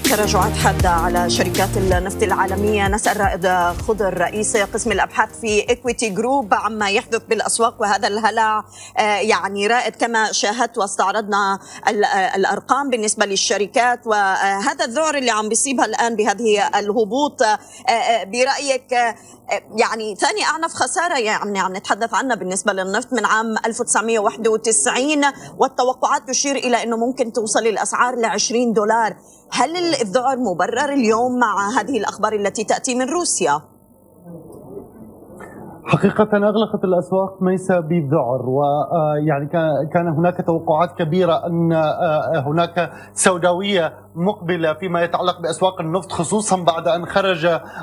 تراجعات حادة على شركات النفط العالمية. نسأل رائد خضر رئيس قسم الأبحاث في إكويتي جروب عما يحدث بالأسواق وهذا الهلع. يعني رائد، كما شاهدت واستعرضنا الأرقام بالنسبة للشركات وهذا الذعر اللي عم بيصيبها الآن بهذه الهبوط، برأيك يعني ثاني أعنف خسارة يعني عم نتحدث عنها بالنسبة للنفط من عام 1991، والتوقعات تشير إلى أنه ممكن توصل الأسعار ل$20. هل الذعر مبرر اليوم مع هذه الأخبار التي تأتي من روسيا؟ حقيقة أغلقت الأسواق ميسا بالذعر، ويعني كان هناك توقعات كبيرة أن هناك سوداوية مقبلة فيما يتعلق بأسواق النفط، خصوصا بعد أن خرج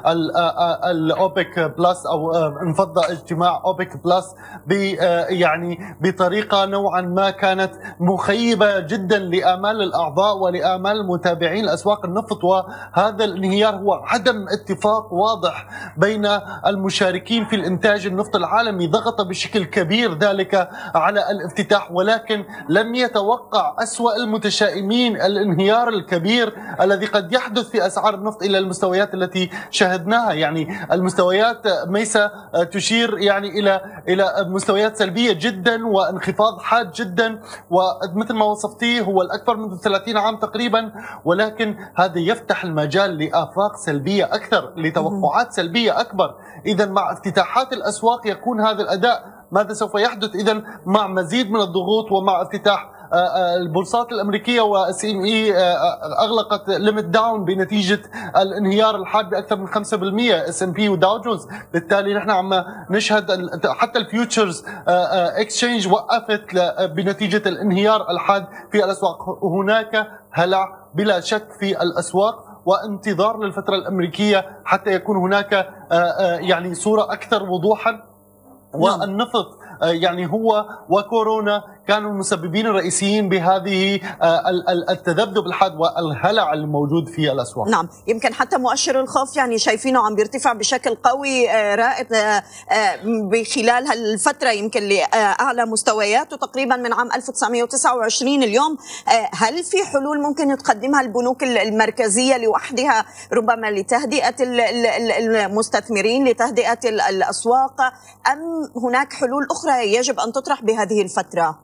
الأوبك بلس أو انفض اجتماع أوبك بلس يعني بطريقة نوعا ما كانت مخيبة جدا لآمال الأعضاء ولآمال متابعين أسواق النفط. وهذا الانهيار هو عدم اتفاق واضح بين المشاركين في الإنتاج النفط العالمي، ضغط بشكل كبير ذلك على الافتتاح، ولكن لم يتوقع أسوأ المتشائمين الانهيار الكبير الذي قد يحدث في أسعار النفط إلى المستويات التي شاهدناها. يعني المستويات ميسا تشير يعني إلى مستويات سلبية جدا وانخفاض حاد جدا، ومثل ما وصفتيه هو الأكبر منذ 30 عام تقريبا، ولكن هذا يفتح المجال لآفاق سلبية أكثر، لتوقعات سلبية أكبر. إذا مع افتتاحات الأسواق يكون هذا الأداء. ماذا سوف يحدث إذا مع مزيد من الضغوط ومع افتتاح البورصات الأمريكية والCME أغلقت ليميت داون بنتيجة الانهيار الحاد بأكثر من 5%، S&P وداو جونز. بالتالي نحن عم نشهد حتى الفيوتشرز اكسشينج وقفت بنتيجة الانهيار الحاد في الأسواق. هناك هلع بلا شك في الأسواق وانتظار للفترة الأمريكية حتى يكون هناك يعني صورة أكثر وضوحا. والنفط يعني هو وكورونا كانوا المسببين الرئيسيين بهذه التذبذب الحاد والهلع الموجود في الأسواق. نعم، يمكن حتى مؤشر الخوف يعني شايفينه عم بيرتفع بشكل قوي رائد بخلال هالفترة، يمكن لأعلى مستوياته تقريبا من عام 1929 اليوم. هل في حلول ممكن تقدمها البنوك المركزية لوحدها ربما لتهدئة المستثمرين، لتهدئة الأسواق، أم هناك حلول أخرى يجب أن تطرح بهذه الفترة؟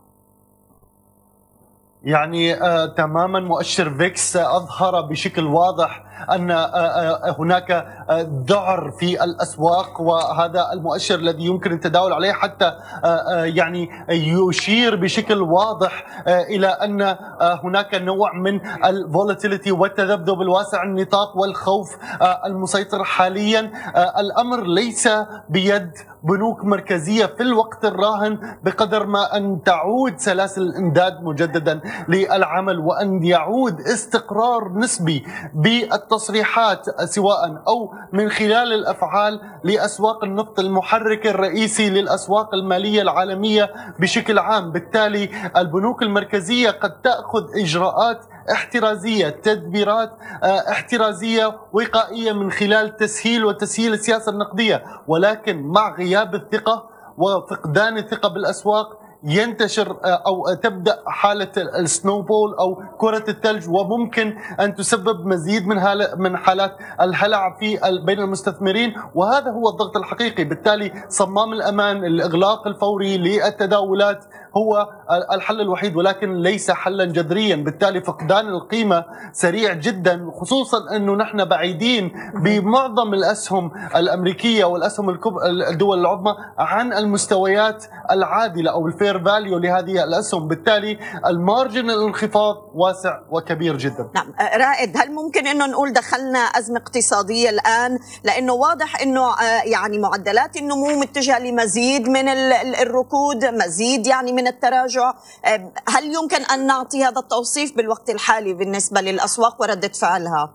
يعني تماما مؤشر فيكس أظهر بشكل واضح أن هناك ذعر في الأسواق، وهذا المؤشر الذي يمكن التداول عليه حتى يعني يشير بشكل واضح إلى أن هناك نوع من الفولاتيليتي والتذبذب الواسع النطاق والخوف المسيطر حاليا. الأمر ليس بيد بنوك مركزية في الوقت الراهن بقدر ما أن تعود سلاسل الإمداد مجددا للعمل، وأن يعود استقرار نسبي بالتصريحات سواء أو من خلال الأفعال لأسواق النفط المحرك الرئيسي للأسواق المالية العالمية بشكل عام. بالتالي البنوك المركزية قد تأخذ إجراءات احترازية، تدبيرات احترازية وقائية من خلال تسهيل السياسة النقدية، ولكن مع غياب الثقة وفقدان الثقة بالأسواق ينتشر أو تبدأ حالة السنوبول أو كرة الثلج، وممكن أن تسبب مزيد من حالات الهلع بين المستثمرين، وهذا هو الضغط الحقيقي. بالتالي صمام الأمان، الإغلاق الفوري للتداولات هو الحل الوحيد، ولكن ليس حلا جذريا. بالتالي فقدان القيمة سريع جدا، خصوصا أنه نحن بعيدين بمعظم الأسهم الأمريكية والأسهم الدول العظمى عن المستويات العادلة أو الفير فاليو لهذه الأسهم. بالتالي المارجن الانخفاض واسع وكبير جدا. نعم رائد، هل ممكن أنه نقول دخلنا أزمة اقتصادية الآن؟ لأنه واضح أنه يعني معدلات النمو متجهة لمزيد من الركود، مزيد يعني من التراجع. هل يمكن أن نعطي هذا التوصيف بالوقت الحالي بالنسبة للأسواق وردة فعلها؟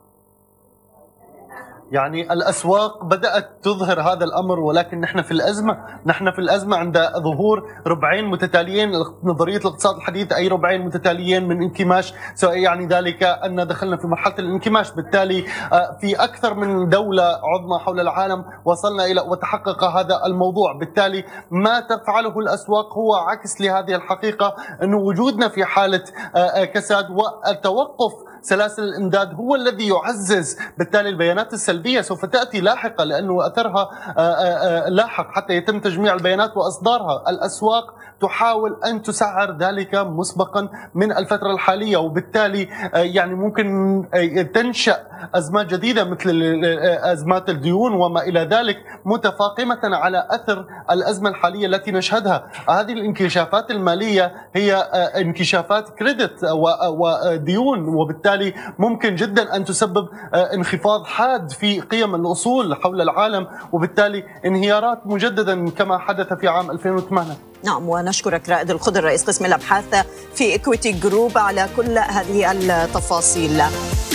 يعني الأسواق بدأت تظهر هذا الأمر، ولكن نحن في الأزمة عند ظهور ربعين متتاليين. نظرية الاقتصاد الحديث أي ربعين متتاليين من انكماش، سواء يعني ذلك أن دخلنا في مرحلة الانكماش. بالتالي في أكثر من دولة عظمى حول العالم وصلنا إلى وتحقق هذا الموضوع. بالتالي ما تفعله الأسواق هو عكس لهذه الحقيقة، أنه وجودنا في حالة كساد والتوقف سلاسل الإمداد هو الذي يعزز بالتالي البيانات السلبية سوف تأتي لاحقا، لأنه أثرها لاحق حتى يتم تجميع البيانات وإصدارها. الأسواق تحاول أن تسعر ذلك مسبقا من الفترة الحالية، وبالتالي يعني ممكن تنشأ أزمات جديدة مثل أزمات الديون وما إلى ذلك، متفاقمة على أثر الأزمة الحالية التي نشهدها. هذه الانكشافات المالية هي انكشافات كريدت وديون، وبالتالي ممكن جدا أن تسبب انخفاض حاد في قيم الأصول حول العالم، وبالتالي انهيارات مجددا كما حدث في عام 2008. نعم، ونشكرك رائد الخضر رئيس قسم الأبحاث في إكويتي جروب على كل هذه التفاصيل.